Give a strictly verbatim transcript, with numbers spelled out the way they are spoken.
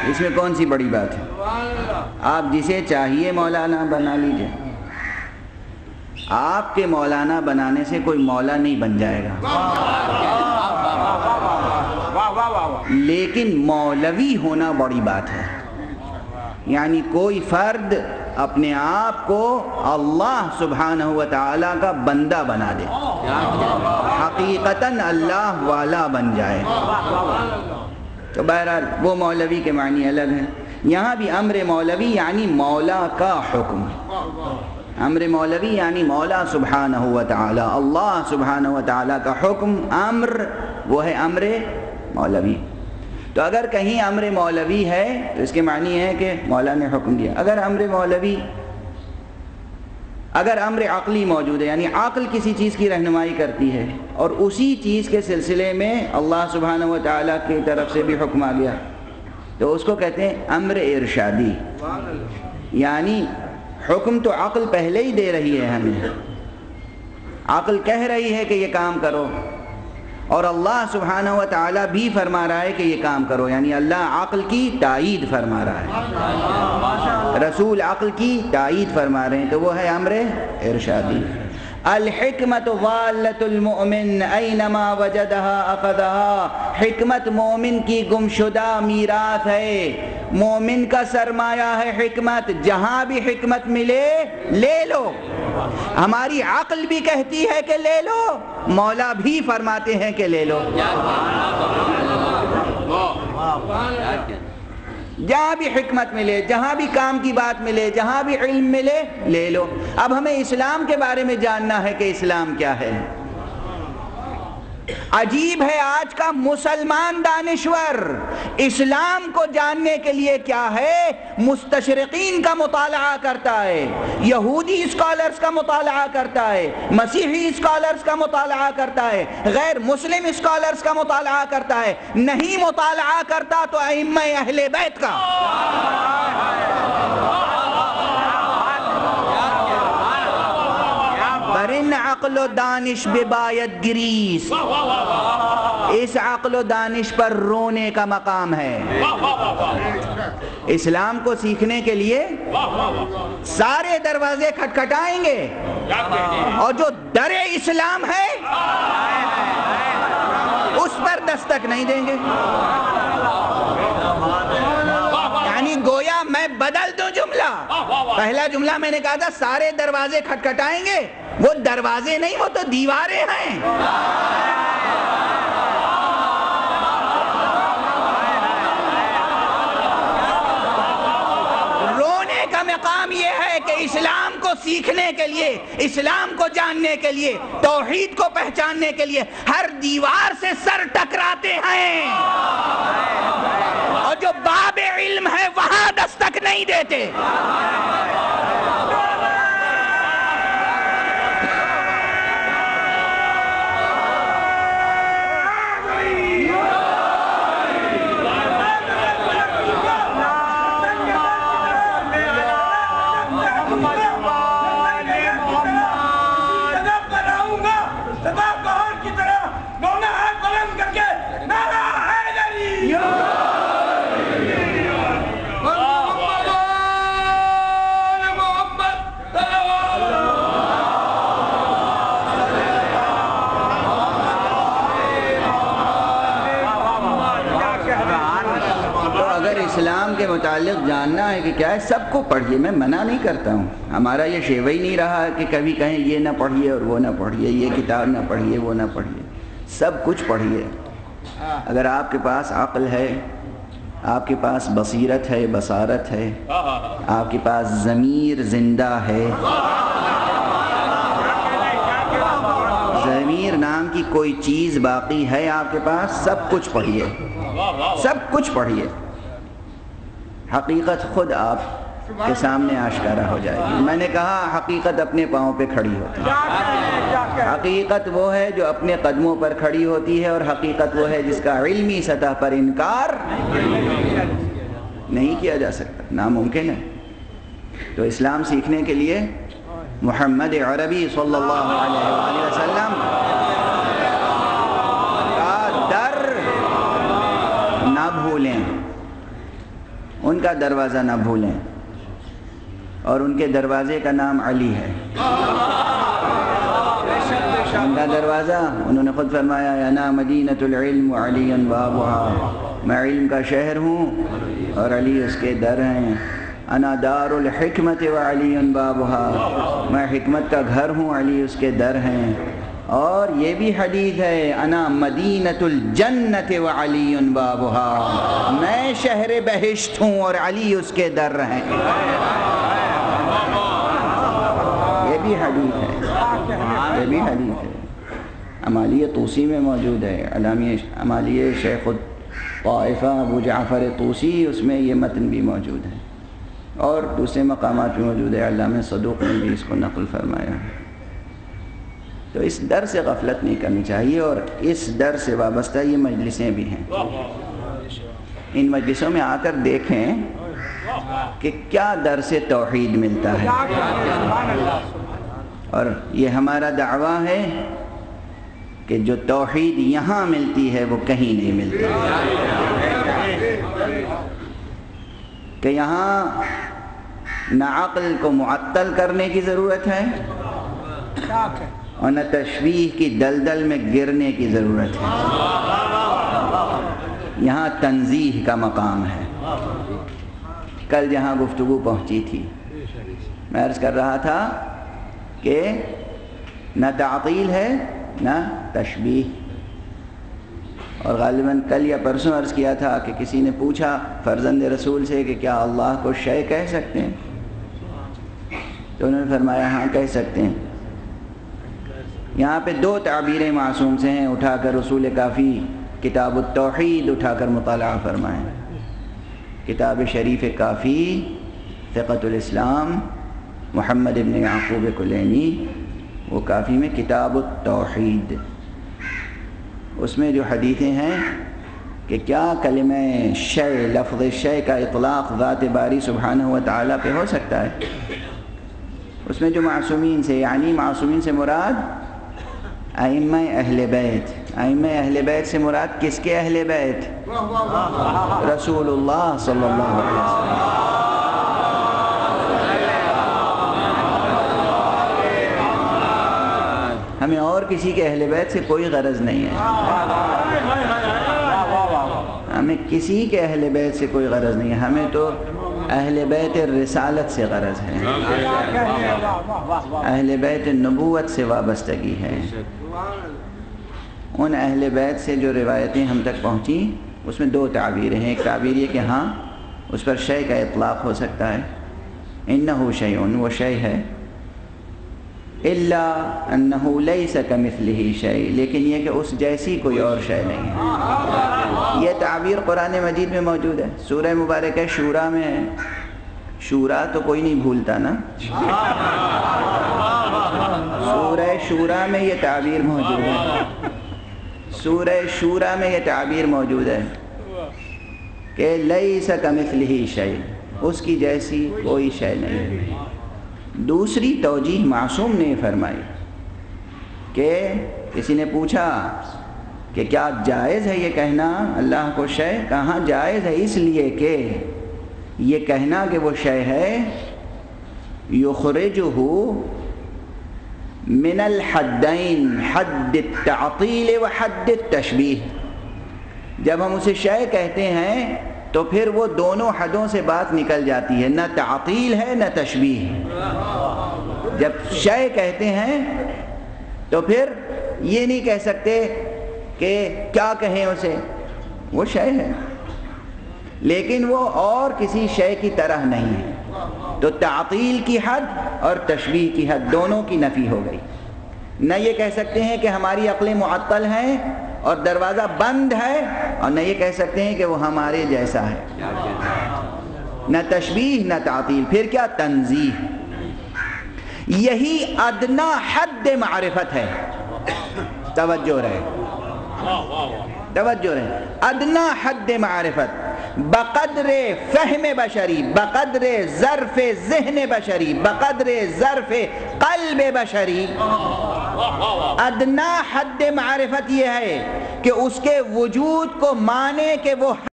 اس میں کون سی بڑی بات ہے؟ آپ جسے چاہیے مولانا بنا لیجئے، آپ کے مولانا بنانے سے کوئی مولا نہیں بن جائے گا، لیکن مولوی ہونا بڑی بات ہے۔ یعنی کوئی فرد اپنے آپ کو اللہ سبحانہ و تعالیٰ کا بندہ بنا دے، حقیقتاً اللہ والا بن جائے، تو بہرحال وہ مولوی کے معنی الگ ہیں۔ یہاں بھی امر مولوی یعنی مولا کا حکم، امر مولوی یعنی مولا سبحانہ و تعالیٰ، اللہ سبحانہ و تعالیٰ کا حکم، امر وہ ہے امر مولوی۔ تو اگر کہیں امر مولوی ہے تو اس کے معنی ہے کہ مولا نے حکم دیا۔ اگر امر مولوی اگر امر عقلی موجود ہے، یعنی عقل کسی چیز کی رہنمائی کرتی ہے اور اسی چیز کے سلسلے میں اللہ سبحانہ و تعالیٰ کی طرف سے بھی حکم آ گیا، تو اس کو کہتے ہیں امر ارشادی۔ یعنی حکم تو عقل پہلے ہی دے رہی ہے ہمیں، عقل کہہ رہی ہے کہ یہ کام کرو، اور اللہ سبحانہ و تعالیٰ بھی فرما رہا ہے کہ یہ کام کرو، یعنی اللہ عقل کی تائید فرما رہا ہے، رسول عقل کی تائید فرما رہے ہیں، تو وہ ہے امر ارشادی۔ الحکمت ضالۃ المؤمن اینما وجدہا اخذہا، حکمت مومن کی گمشدہ میراث ہے، مومن کا سرمایہ ہے حکمت، جہاں بھی حکمت ملے لے لو۔ ہماری عقل بھی کہتی ہے کہ لے لو، مولا بھی فرماتے ہیں کہ لے لو، جہاں بھی حکمت ملے، جہاں بھی کام کی بات ملے، جہاں بھی علم ملے لے لو۔ اب ہمیں اسلام کے بارے میں جاننا ہے کہ اسلام کیا ہے۔ عجیب ہے آج کا مسلمان دانشور اسلام کو جاننے کے لیے کیا ہے، مستشرقین کا مطالعہ کرتا ہے، یہودی اسکالرز کا مطالعہ کرتا ہے، مسیحی اسکالرز کا مطالعہ کرتا ہے، غیر مسلم اسکالرز کا مطالعہ کرتا ہے، نہیں مطالعہ کرتا تو ائمہ اہل بیت کا۔ برن عقل و دانش بباید گریس، اس عقل و دانش پر رونے کا مقام ہے۔ اسلام کو سیکھنے کے لیے سارے دروازے کھٹکھٹائیں گے، اور جو در اسلام ہے اس پر دستک نہیں دیں گے۔ یعنی گویا میں بدل دوں جملہ، پہلا جملہ میں نے کہا تھا سارے دروازے کھٹکھٹائیں گے، وہ دروازے نہیں، وہ تو دیواریں ہیں۔ رونے کا مقام یہ ہے کہ اسلام کو سیکھنے کے لیے، اسلام کو جاننے کے لیے، توحید کو پہچاننے کے لیے ہر دیوار سے سر ٹکراتے ہیں، اور جو باب علم ہے وہاں دستک نہیں دیتے۔ اسلام کے متعلق جاننا ہے کہ کیا ہے، سب کو پڑھیے، میں منع نہیں کرتا ہوں، ہمارا یہ شیوہ ہی نہیں رہا کہ کبھی کہیں یہ نہ پڑھیے اور وہ نہ پڑھیے، یہ کتاب نہ پڑھیے وہ نہ پڑھیے، سب کچھ پڑھیے۔ اگر آپ کے پاس عقل ہے، آپ کے پاس بصیرت ہے، بصارت ہے، آپ کے پاس ضمیر زندہ ہے، ضمیر نام کی کوئی چیز باقی ہے آپ کے پاس، سب کچھ پڑھیے، سب کچھ پڑھیے، حقیقت خود آپ کے سامنے آشکارا ہو جائے گی۔ میں نے کہا حقیقت اپنے پاؤں پہ کھڑی ہوتی ہے، حقیقت وہ ہے جو اپنے قدموں پر کھڑی ہوتی ہے، اور حقیقت وہ ہے جس کا علمی سطح پر انکار نہیں کیا جا سکتا، ناممکن ہے۔ تو اسلام سیکھنے کے لیے محمد عربی صلی اللہ علیہ وآلہ وسلم کا در نہ بھولیں، ان کا دروازہ نہ بھولیں، اور ان کے دروازے کا نام علی ہے۔ ان کا دروازہ، انہوں نے خود فرمایا انا مدینۃ العلم وعلی بابها، میں علم کا شہر ہوں اور علی اس کے در ہیں۔ انا دار الحکمت وعلی بابها، میں حکمت کا گھر ہوں، علی اس کے در ہیں۔ اور یہ بھی حدیث ہے انا مدینۃ الجنت وعلی بابها، میں شہر بہشت ہوں اور علی اس کے در ہیں۔ یہ بھی حدیث ہے، یہ بھی حدیث ہے، امالیہ طوسی میں موجود ہے، علامیہ امالیہ شیخ الطائفہ ابو جعفر طوسی، اس میں یہ متن بھی موجود ہے، اور دوسرے مقامات میں موجود ہے، علامہ صدوق نے بھی اس کو نقل فرمایا ہے۔ تو اس در سے غفلت نہیں کرنی چاہیے، اور اس در سے وابستہ یہ مجلسیں بھی ہیں۔ ان مجلسوں میں آ کر دیکھیں کہ کیا در سے توحید ملتا ہے، اور یہ ہمارا دعویٰ ہے کہ جو توحید یہاں ملتی ہے وہ کہیں نہیں ملتی، کہ یہاں نہ عقل کو معطل کرنے کی ضرورت ہے اور نہ تشبیہ کی دلدل میں گرنے کی ضرورت ہے، یہاں تنزیہ کا مقام ہے۔ کل جہاں گفتگو پہنچی تھی، میں عرض کر رہا تھا کہ نہ تعطیل ہے نہ تشبیہ، اور غالباً کل یا پرسوں عرض کیا تھا کہ کسی نے پوچھا فرزند رسول سے کہ کیا اللہ کو شے کہہ سکتے ہیں، تو انہوں نے فرمایا ہاں کہہ سکتے ہیں۔ یہاں پہ دو تعبیریں معصوم سے ہیں، اٹھا کر رسول کافی کتاب التوحید اٹھا کر مطالعہ فرمائیں، کتاب شریف کافی فقہ الاسلام محمد ابن یعقوب کلینی، وہ کافی میں کتاب التوحید، اس میں جو حدیثیں ہیں کہ کیا کلمہ شے، لفظ شے کا اطلاق ذات باری سبحانہ و تعالیٰ پہ ہو سکتا ہے، اس میں جو معصومین سے، یعنی معصومین سے مراد ائمہ اہل بیت، ائمہ اہل بیت سے مراد کس کے اہل بیت؟ رسول اللہ صلی اللہ علیہ وسلم۔ ہمیں اور کسی کے اہل بیت سے کوئی غرض نہیں ہے، ہمیں کسی کے اہل بیت سے کوئی غرض نہیں ہے، ہمیں تو اہل بیت رسالت سے غرض ہے، اہل بیت نبوت سے وابستگی ہے۔ ان اہل بیت سے جو روایتیں ہم تک پہنچیں اس میں دو تعبیریں ہیں، ایک تعبیر یہ کہ ہاں اس پر شے کا اطلاق ہو سکتا ہے، انہ شیء، وہ شے ہے، الا انہ لیس کمثلہ شیء، لیکن یہ کہ اس جیسی کوئی اور شے نہیں ہے۔ یہ تعبیر قرآن مجید میں موجود ہے، سورہ مبارکہ شورا میں ہے، شورا تو کوئی نہیں بھولتا نا، سورہ شورا میں یہ تعبیر موجود ہے، سورہ شورا میں یہ تعبیر موجود ہے کہ لیس کمثلہ شیء، اس کی جیسی کوئی شے نہیں ہے۔ دوسری توجیہ معصوم نے فرمائی کہ کسی نے پوچھا کہ کیا جائز ہے یہ کہنا اللہ کو شے؟ کہاں جائز ہے، اس لیے کہ یہ کہنا کہ وہ شے ہے یخرجہ من الحدین، حد التعطیل و حد التشبیہ، جب ہم اسے شے کہتے ہیں تو پھر وہ دونوں حدوں سے بات نکل جاتی ہے، نہ تعطیل ہے نہ تشبیہ۔ جب شے کہتے ہیں تو پھر یہ نہیں کہہ سکتے کہ کیا کہیں اسے، وہ شے ہے لیکن وہ اور کسی شے کی طرح نہیں ہے، تو تعطیل کی حد اور تشبیہ کی حد دونوں کی نفی ہو گئی۔ نہ یہ کہہ سکتے ہیں کہ ہماری عقلیں معطل ہیں اور دروازہ بند ہے، اور نہ یہ کہہ سکتے ہیں کہ وہ ہمارے جیسا ہے، نہ تشبیہ نہ تعطیل، پھر کیا؟ تنزیہ۔ یہی ادنا حد معرفت ہے، توجہ رہے توجہ رہے ادنا حد معرفت بقدر فہم بشری، بقدر ظرف ذہن بشری، بقدر ظرف قلب بشری، ادنا حد معرفت یہ ہے کہ اس کے وجود کو مانے کہ وہ